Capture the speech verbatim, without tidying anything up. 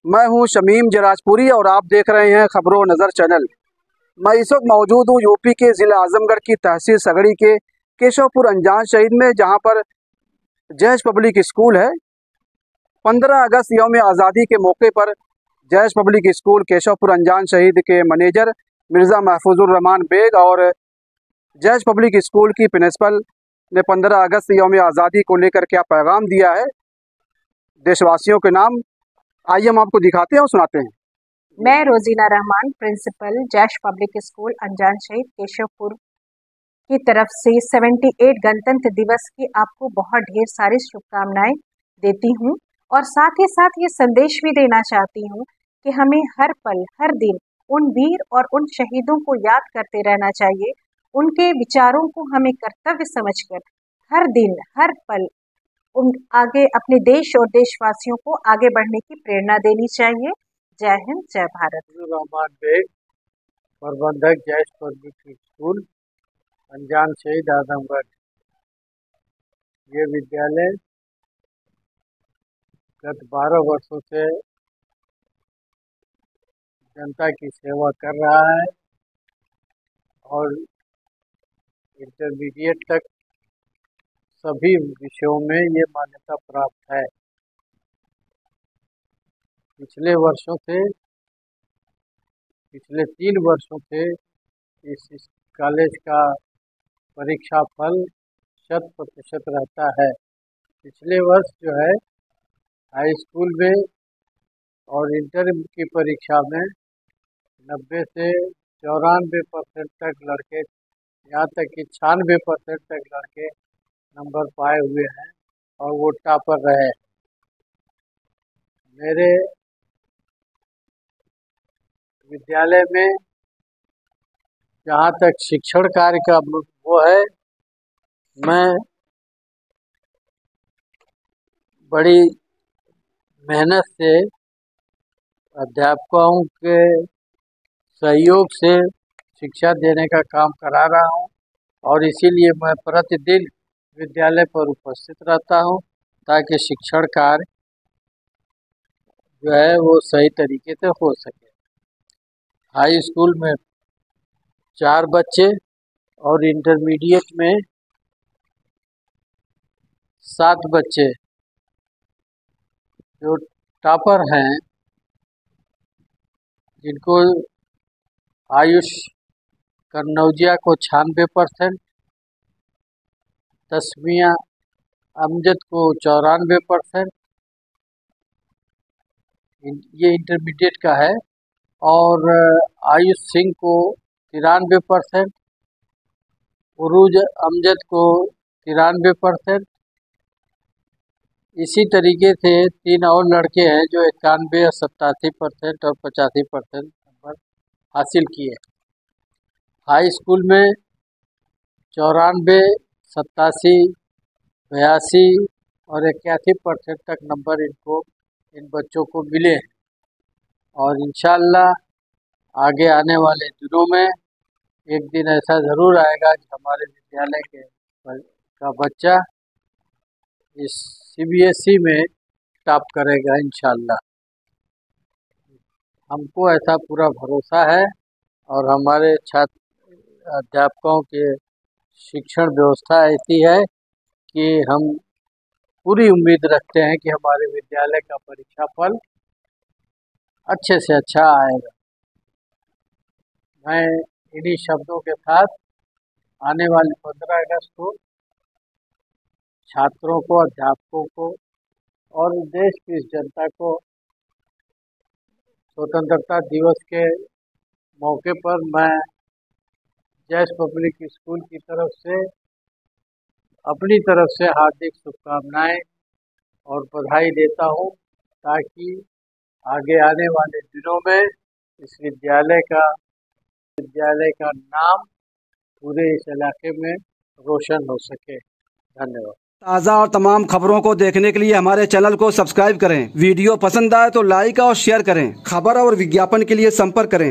मैं हूं शमीम जराजपुरी और आप देख रहे हैं खबरों नज़र चैनल। मैं इस वक्त मौजूद हूं यूपी के ज़िला आजमगढ़ की तहसील सगड़ी के केशवपुर अनजान शहीद में, जहां पर जैश पब्लिक स्कूल है। पंद्रह अगस्त यौम आज़ादी के मौके पर जैश पब्लिक स्कूल केशवपुर अनजान शहीद के मैनेजर मिर्ज़ा महफूजुर रहमान बेग और जैश पब्लिक स्कूल की प्रिंसिपल ने पंद्रह अगस्त यौम आज़ादी को लेकर क्या पैगाम दिया है देशवासियों के नाम, आइए हम आपको दिखाते हैं और सुनाते हैं। मैं Rozina Rahman, principal Jaish public school Anjan Shaheed Keshavpur की तरफ से अठहत्तरवें गणतंत्र दिवस की आपको बहुत ढेर सारी शुभकामनाएं देती हूं और साथ ही साथ ये संदेश भी देना चाहती हूं कि हमें हर पल हर दिन उन वीर और उन शहीदों को याद करते रहना चाहिए। उनके विचारों को हमें कर्तव्य समझकर हर दिन हर पल उन आगे अपने देश और देशवासियों को आगे बढ़ने की प्रेरणा देनी चाहिए। जय हिंद, जय भारत। रहमान बेग, प्रबंधक जैश पब्लिक स्कूल अनजान शहीद आजमगढ़। ये विद्यालय गत बारह वर्षों से जनता की सेवा कर रहा है और इंटरमीडिएट तक सभी विषयों में ये मान्यता प्राप्त है। पिछले वर्षों से पिछले तीन वर्षों से इस, इस कॉलेज का परीक्षा फल शत प्रतिशत रहता है। पिछले वर्ष जो है हाई स्कूल में और इंटर की परीक्षा में नब्बे से चौरानवे परसेंट तक लड़के, यहाँ तक कि छियानवे परसेंट तक लड़के नंबर पाए हुए हैं और वो टॉपर रहे। मेरे विद्यालय में जहाँ तक शिक्षण कार्य का वो है, मैं बड़ी मेहनत से अध्यापकों के सहयोग से शिक्षा देने का काम करा रहा हूँ और इसीलिए मैं प्रतिदिन विद्यालय पर उपस्थित रहता हूँ ताकि शिक्षण कार्य जो है वो सही तरीके से हो सके। हाई स्कूल में चार बच्चे और इंटरमीडिएट में सात बच्चे जो टॉपर हैं, जिनको आयुष कन्नौजिया को छियानवे परसेंट, तस्मिया अमजद को चौरानवे परसेंट, ये इंटरमीडिएट का है, और आयुष सिंह को तिरानवे परसेंट, उरूज अमजद को तिरानवे परसेंट। इसी तरीके से तीन और लड़के हैं जो इक्यानवे सत्तासी परसेंट और पचासी परसेंट नंबर हासिल किए। हाई स्कूल में चौरानवे, सत्तासी, बयासी और इक्यासी परसेंट तक नंबर इनको इन बच्चों को मिले हैं और इंशाअल्लाह आगे आने वाले दिनों में एक दिन ऐसा ज़रूर आएगा कि हमारे विद्यालय के का बच्चा इस सीबीएसई में टॉप करेगा इंशाअल्लाह। हमको ऐसा पूरा भरोसा है और हमारे छात्र अध्यापकों के शिक्षण व्यवस्था ऐसी है कि हम पूरी उम्मीद रखते हैं कि हमारे विद्यालय का परीक्षा फल अच्छे से अच्छा आएगा। मैं इन्हीं शब्दों के साथ आने वाले पंद्रह अगस्त को छात्रों को, अध्यापकों को और देश की इस जनता को स्वतंत्रता दिवस के मौके पर मैं जैश पब्लिक स्कूल की तरफ से अपनी तरफ से हार्दिक शुभकामनाएं और बधाई देता हूं, ताकि आगे आने वाले दिनों में इस विद्यालय का विद्यालय का नाम पूरे इस इलाके में रोशन हो सके। धन्यवाद। ताज़ा और तमाम खबरों को देखने के लिए हमारे चैनल को सब्सक्राइब करें। वीडियो पसंद आए तो लाइक और शेयर करें। खबर और विज्ञापन के लिए संपर्क करें।